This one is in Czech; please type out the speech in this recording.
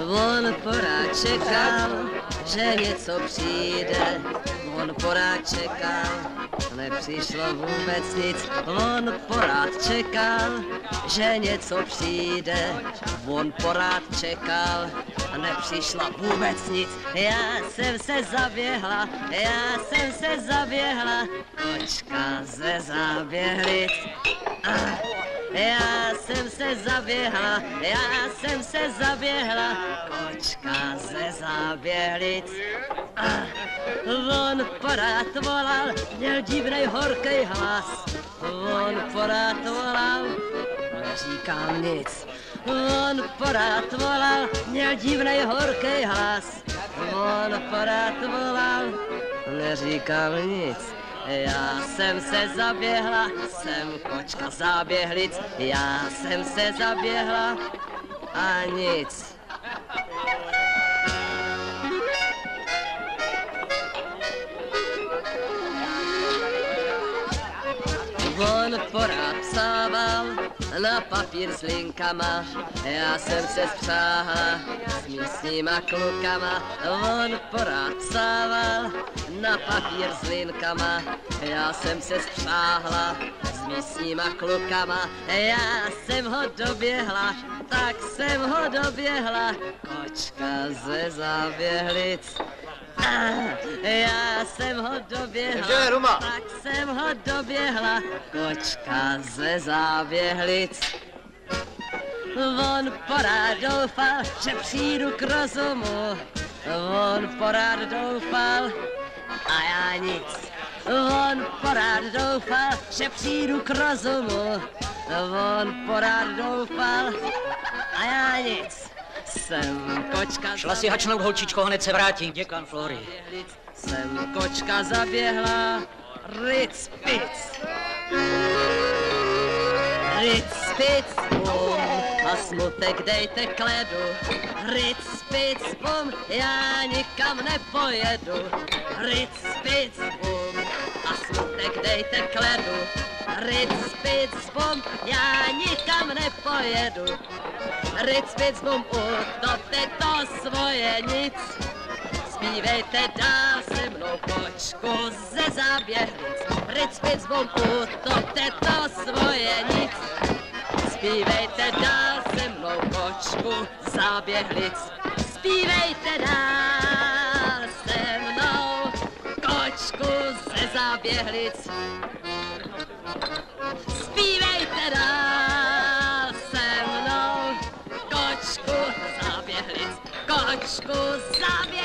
On pořád čekal, že něco přijde. On pořád čekal, nepřišlo vůbec nic. On pořád čekal, že něco přijde. On pořád čekal, nepřišlo vůbec nic. Já jsem se zaběhla, kočka ze záběhlic. Já jsem se zaběhla, kočka ze záběhlic. On pořád volal, měl divnej horkej hlas. On pořád volal, neříkal nic. On pořád volal, měl divnej horkej hlas. On pořád volal, neříkal nic. Já jsem se zaběhla, jsem kočka záběhlic. Já jsem se zaběhla a nic. On pořád psával na papír s linkama. Já jsem se spřáhla s místníma klukama. On pořád psával na papír s linkama. Já jsem se spřáhla s místníma klukama. Já jsem ho doběhla, tak jsem ho doběhla, kočka ze záběhlic. Já jsem ho doběhla, tak jsem ho doběhla, kočka ze záběhlic. On pořád doufal, že přijdu k rozumu. On pořád doufal a já nic. On pořád doufal, že přijdu k rozumu. On pořád doufal a já nic. Jsem kočka. Šla si hačnout, holčičko, hned se vrátím. Děkan Flory. Jsem kočka zaběhla, ric, pic. Ric, pic, bum, a smutek dejte kledu. Ric, pic, bum, já nikam nepojedu. Ric, pic, bum, a smutek dejte kledu. Ric, pic, bum, já nikam nepojedu. Ric, pic, bum, utopte to svoje nic. Zpívejte dál se mnou, kočku ze záběhlic. Ric, pic, bum, utopte to svoje nic. Zpívejte dál se mnou, kočku záběhlic. Zpívejte dál se mnou, kočku ze záběhlic. Zpívejte dál se mnou, kočku záběhlic, kočku záběhlic.